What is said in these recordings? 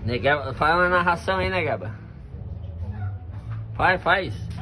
Negaba, faz uma narração aí, Negaba. Faz.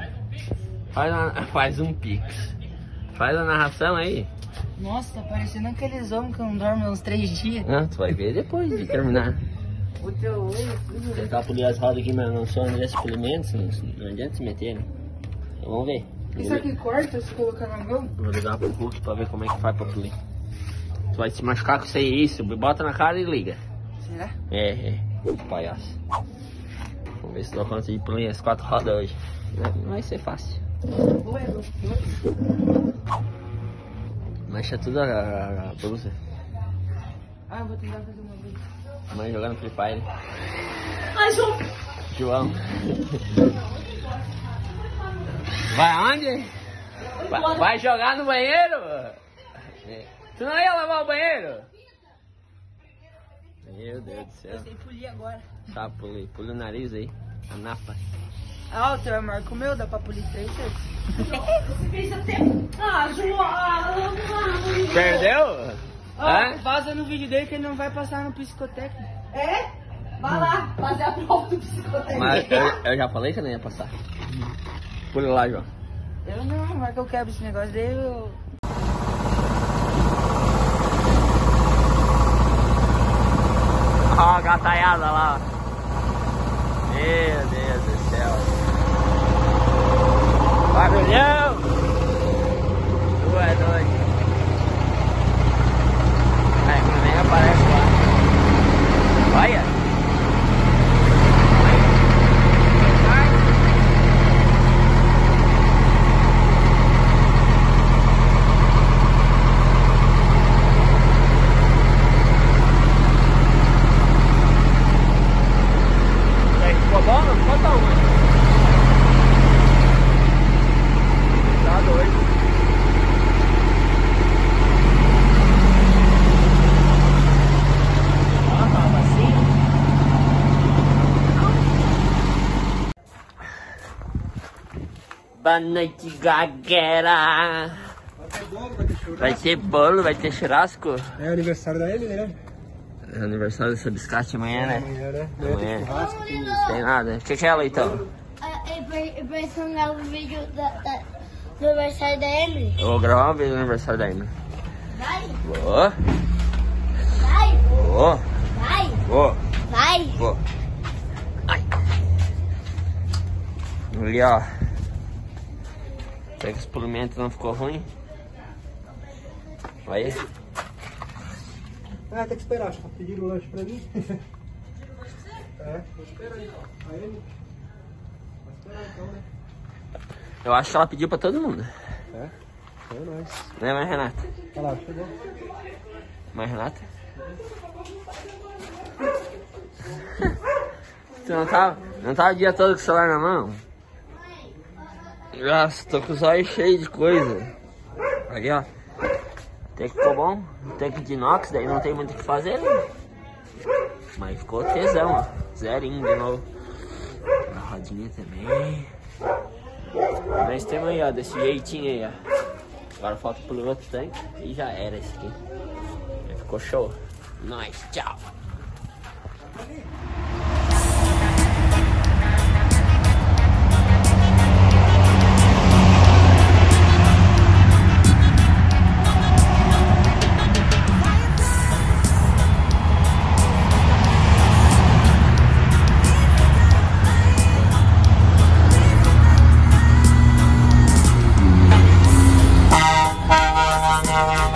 Faz um pix. Faz a narração aí. Nossa, tá parecendo aqueles homens que não dormem uns 3 dias. Não, tu vai ver depois de terminar. O teu olho, tudo. Tentar polir as rodas aqui, mas não são desses polimentos, não adianta se meter, né? Então vamos ver. Isso aqui corta se colocar na mão? Vou ligar pro Hulk pra ver como é que faz pra polir. Tu vai se machucar com isso, bota na cara e liga. Será? É, palhaço. Vamos ver se dá conta de polir as 4 rodas hoje. Não vai ser fácil. Mexa tudo a blusa. Ah, eu vou tentar fazer uma vez. Mãe jogando Free Fire. Ai, João. Vai onde? Vai jogar no banheiro? Tu não ia lavar o banheiro? Meu Deus do céu. Eu sei polir agora. Tá, pule o nariz aí. A napa. Ah, o teu é maior que o meu, dá pra polir 3 vezes. Você fez até... Ah, João! Perdeu? Ah, vaza no vídeo dele que ele não vai passar no psicotécnico. É? Vai lá, fazer a prova do psicotécnico. Mas eu já falei que eu não ia passar. Pule lá, João. Eu não, vai que eu quebro esse negócio dele, eu... Ó a gataiada lá. Meu Deus do céu. Barulhão. Tu é doido. Aí, quando nem aparece lá. Olha. Ficou bom? Não ficou tão ruim. Tá doido. Boa noite, galera. Vai ter bolo, vai ter churrasco. É aniversário da Emily, né? É aniversário dessa biscate amanhã, né? Amanhã, né? Amanhã. Tem churrasco, tem... Tem nada. O que é, Leitão? Eu preciso gravar um vídeo do aniversário da Emily. Eu vou gravar um vídeo do aniversário da Emily. Vai, Vou. vai, Vou. vai, Vou. vai. Vou. Ai. Ali, ó. Será que esse polimento não ficou ruim? Vai. Ah, tem que esperar, acho que pediram o lanche pra mim. É, vou esperar então. A Emily. Vou esperar então, né? Eu acho que ela pediu pra todo mundo. É, é nóis. Né, mãe Renata? Olha lá, chegou. Mãe Renata? Tu não tava o dia todo com o celular na mão? Nossa, tô com os olhos cheios de coisa. Ali, ó. Até que ficou bom. Tanque de inox, daí não tem muito o que fazer, né? Mas ficou tesão, ó. Zerinho de novo. A rodinha também. Nós temos aí, ó, desse jeitinho aí, ó. Agora falta pelo outro tanque e já era esse aqui. Ficou show. Nós, tchau.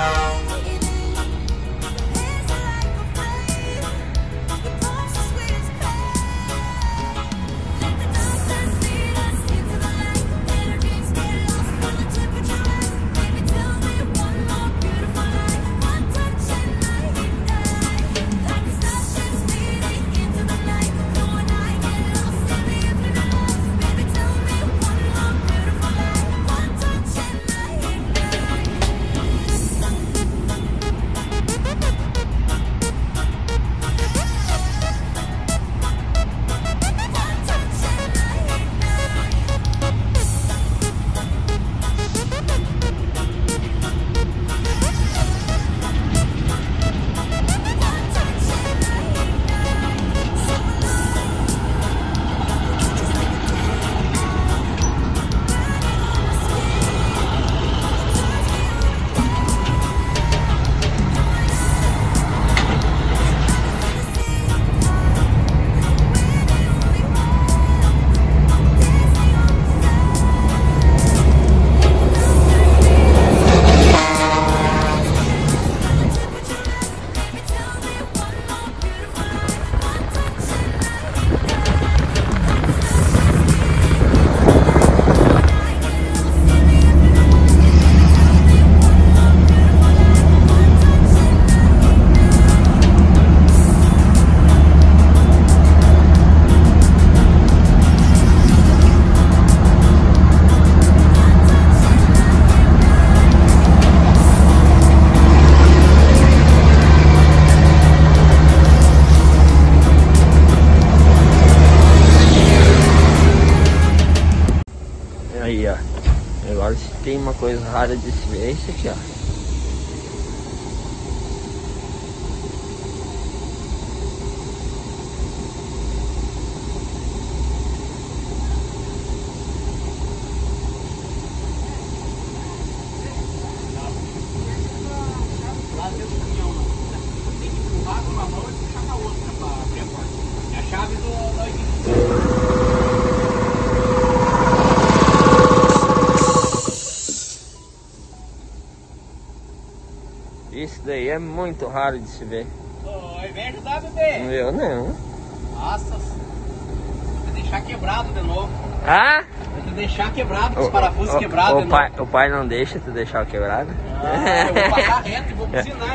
Sweet as coisa rara de se ver é isso aqui, ó. Isso daí é muito raro de se ver. Ô, vai ajudar, bebê? Eu não. Nossa, vou te deixar quebrado de novo. Ah? Vou te deixar quebrado, com os parafusos quebrados de novo. O pai não deixa tu deixar o quebrado? Ah, eu vou passar reto e vou buzinar.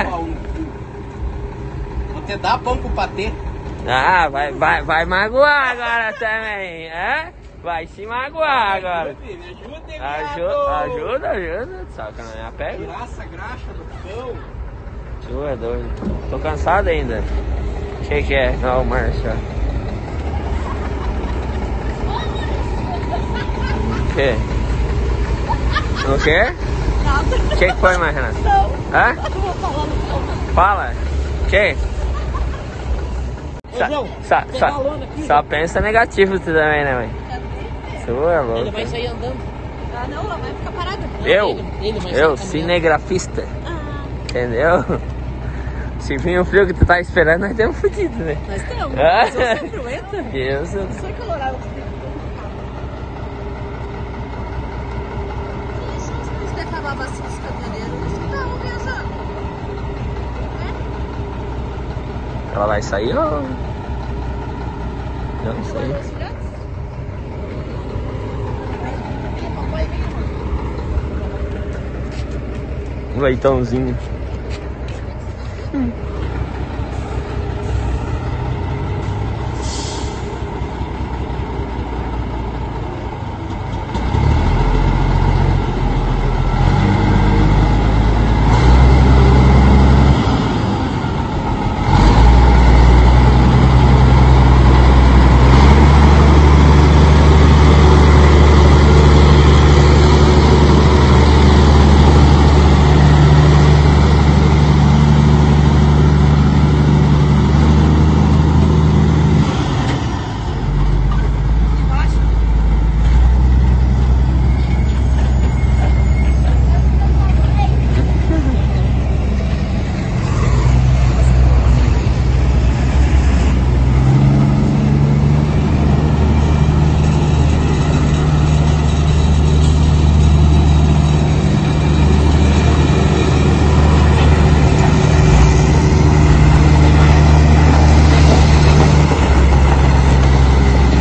Vou te dar pão pro patê. Ah, vai magoar agora também, é? Vai se magoar agora. Me ajuda, Ajuda. Só que não é a pega. Graça, graxa do pão. Tu é doido. Tô cansado ainda. O que é? Não, Márcia. O quê? O quê? Nada. O que foi, Mariana? Não. Hã? Eu vou falar no pão. Fala. O quê? Só pensa negativo tu também, né, mãe? Tu é louco. Ele vai sair andando. Ah, não, ela vai ficar parada. Ele vai Eu, sair cinegrafista. Ah, Entendeu? Se vir o frio que tu tá esperando, nós temos fudido, né? nós estamos. Ah. Mas eu sou frueta. Eu sou... Eu sou colorado. Se der acabar a vacina dos caminhoneiros, eles estavam viajando. Ela vai sair ou... Não sei. Um leitãozinho.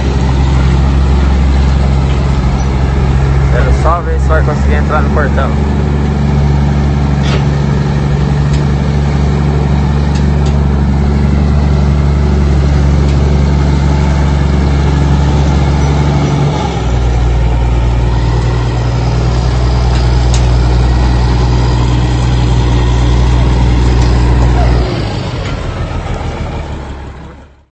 Só ver se vai conseguir entrar no portão.